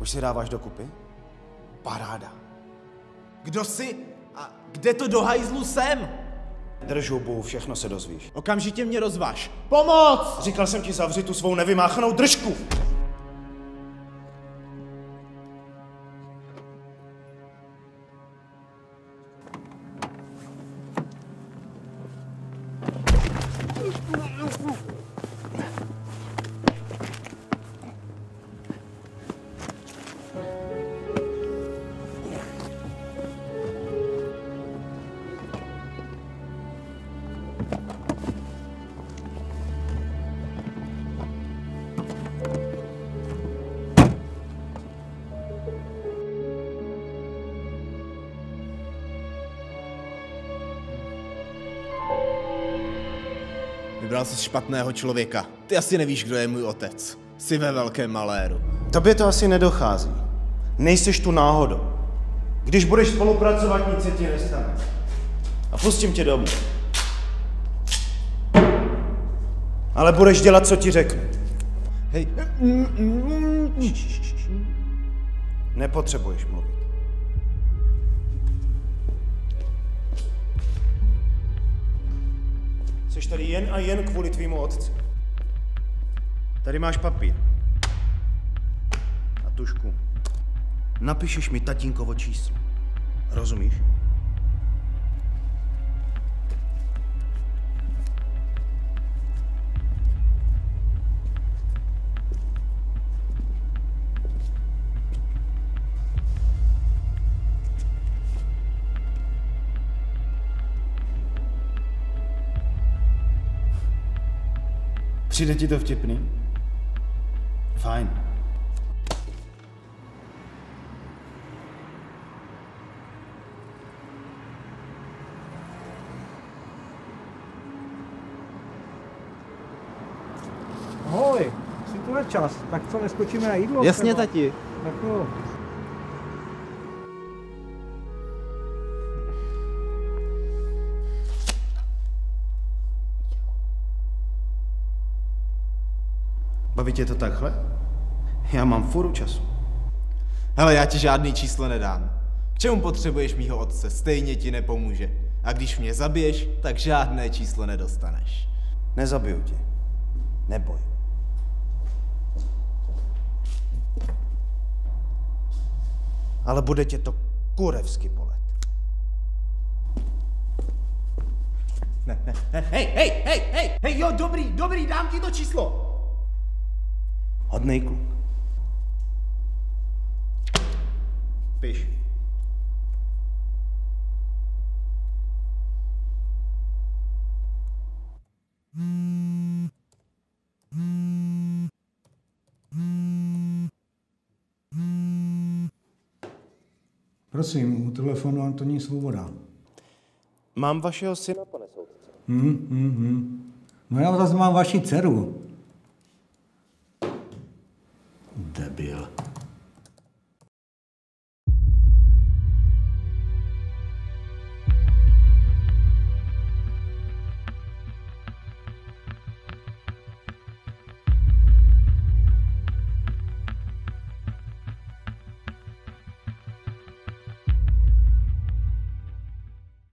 Už si dáváš dokupy? Paráda. Kdo jsi? A kde to do hajzlu jsem? Drž hubu, všechno se dozvíš. Okamžitě mě rozvaž. Pomoc! Říkal jsem ti, zavři tu svou nevymáchanou držku! Vybral jsi špatného člověka. Ty asi nevíš, kdo je můj otec. Jsi ve velkém maléru. Tobě to asi nedochází. Nejseš tu náhodou. Když budeš spolupracovat, nic se ti nestane. A pustím tě domů. Ale budeš dělat, co ti řeknu. Hej. Nepotřebuješ mluvit. Jsi tady jen a jen kvůli tvýmu otci. Tady máš papír. A tužku. Napíšeš mi tatínkovo číslo. Rozumíš? Přijde ti to vtipný? Fajn. Ahoj, jsi tu čas, tak co, neskočíme na jídlo? Jasně, třeba? tati. Tak jo. Baví tě to takhle? Já mám furt času. Hele, já ti žádný číslo nedám. K čemu potřebuješ mýho otce? Stejně ti nepomůže. A když mě zabiješ, tak žádné číslo nedostaneš. Nezabiju tě. Neboj. Ale bude tě to kurevsky bolet. Ne. Hej, jo, dobrý, dám ti to číslo. Hodnej kluk. Piš. Prosím, u telefonu Antonín Svoboda. Mám vašeho syna, pane soudce. No já zase mám vaši dceru.